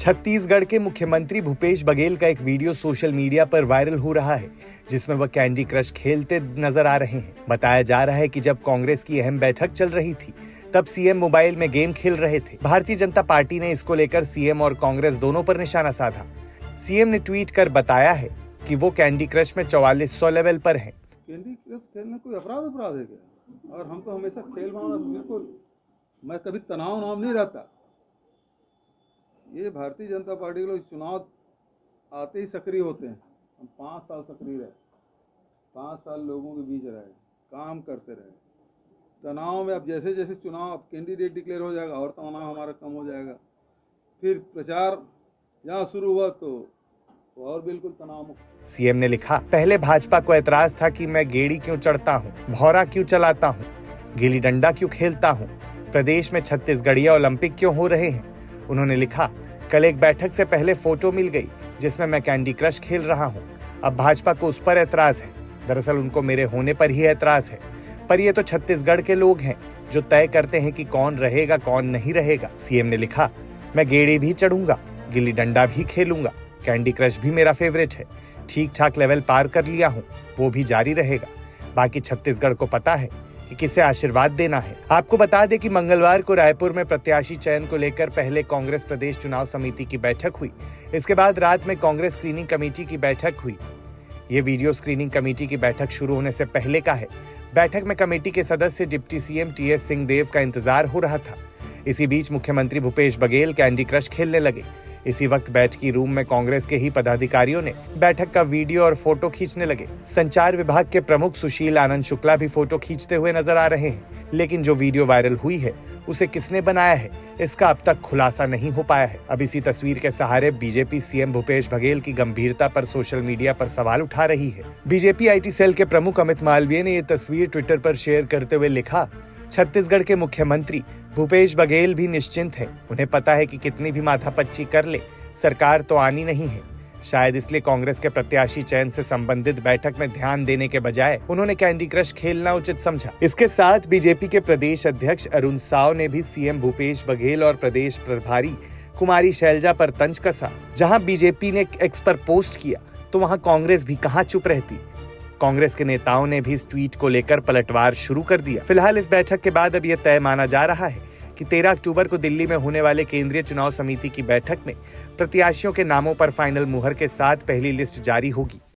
छत्तीसगढ़ के मुख्यमंत्री भूपेश बघेल का एक वीडियो सोशल मीडिया पर वायरल हो रहा है, जिसमें वह कैंडी क्रश खेलते नजर आ रहे हैं। बताया जा रहा है कि जब कांग्रेस की अहम बैठक चल रही थी, तब सीएम मोबाइल में गेम खेल रहे थे। भारतीय जनता पार्टी ने इसको लेकर सीएम और कांग्रेस दोनों पर निशाना साधा। सीएम ने ट्वीट कर बताया है कि वो कैंडी क्रश में 4400 लेवल पर हैं। कैंडी क्रश खेलना कोई अपराध है क्या? और हम तो हमेशा खेल भावना बिल्कुल, मैं कभी तनाव नाम नहीं रहता। ये भारतीय जनता पार्टी के लोग चुनाव आते ही सक्रिय होते हैं। हम 5 साल सक्रिय रहे, 5 साल लोगों के बीच रहे, काम करते रहे। तनाव में अब जैसे जैसे चुनाव कैंडिडेट डिक्लेयर हो जाएगा और तनाव हमारा कम हो जाएगा। फिर प्रचार जहाँ शुरू हुआ तो और बिल्कुल तनाव मुक्त। सीएम ने लिखा, पहले भाजपा को ऐतराज था कि मैं गेड़ी क्यों चढ़ता हूँ, भौरा क्यों चलाता हूँ, गिल्ली डंडा क्यों खेलता हूँ, प्रदेश में छत्तीसगढ़िया ओलंपिक क्यों हो रहे हैं। उन्होंने लिखा, कल एक बैठक से पहले फोटो मिल गई जिसमें मैं कैंडी क्रश खेल रहा हूँ। अब भाजपा को उस पर ऐतराज है। दरअसल उनको मेरे होने पर ही ऐतराज है, पर ये तो छत्तीसगढ़ के लोग हैं जो तय करते हैं कि कौन रहेगा कौन नहीं रहेगा। सीएम ने लिखा, मैं गेड़ी भी चढ़ूंगा, गिल्ली डंडा भी खेलूंगा, कैंडी क्रश भी मेरा फेवरेट है। ठीक ठाक लेवल पार कर लिया हूँ, वो भी जारी रहेगा। बाकी छत्तीसगढ़ को पता है कि किसे आशीर्वाद देना है। आपको बता दें कि मंगलवार को रायपुर में प्रत्याशी चयन को लेकर पहले कांग्रेस प्रदेश चुनाव समिति की बैठक हुई। इसके बाद रात में कांग्रेस स्क्रीनिंग कमेटी की बैठक हुई। ये वीडियो स्क्रीनिंग कमेटी की बैठक शुरू होने से पहले का है। बैठक में कमेटी के सदस्य डिप्टी सीएम टीएस सिंहदेव का इंतजार हो रहा था। इसी बीच मुख्यमंत्री भूपेश बघेल कैंडी क्रश खेलने लगे। इसी वक्त बैठकी रूम में कांग्रेस के ही पदाधिकारियों ने बैठक का वीडियो और फोटो खींचने लगे। संचार विभाग के प्रमुख सुशील आनंद शुक्ला भी फोटो खींचते हुए नजर आ रहे हैं, लेकिन जो वीडियो वायरल हुई है उसे किसने बनाया है, इसका अब तक खुलासा नहीं हो पाया है। अब इसी तस्वीर के सहारे बीजेपी सीएम भूपेश बघेल की गंभीरता पर सोशल मीडिया पर सवाल उठा रही है। बीजेपी आईटी सेल के प्रमुख अमित मालवीय ने ये तस्वीर ट्विटर पर शेयर करते हुए लिखा, छत्तीसगढ़ के मुख्यमंत्री भूपेश बघेल भी निश्चिंत हैं। उन्हें पता है कि कितनी भी माथापच्ची कर ले, सरकार तो आनी नहीं है। शायद इसलिए कांग्रेस के प्रत्याशी चयन से संबंधित बैठक में ध्यान देने के बजाय उन्होंने कैंडी क्रश खेलना उचित समझा। इसके साथ बीजेपी के प्रदेश अध्यक्ष अरुण साव ने भी सीएम भूपेश बघेल और प्रदेश प्रभारी कुमारी शैलजा पर तंज कसा। जहां बीजेपी ने एक्स पर पोस्ट किया तो वहां कांग्रेस भी कहां चुप रहती। कांग्रेस के नेताओं ने भी इस ट्वीट को लेकर पलटवार शुरू कर दिया। फिलहाल इस बैठक के बाद अब यह तय माना जा रहा है कि 13 अक्टूबर को दिल्ली में होने वाले केंद्रीय चुनाव समिति की बैठक में प्रत्याशियों के नामों पर फाइनल मुहर के साथ पहली लिस्ट जारी होगी।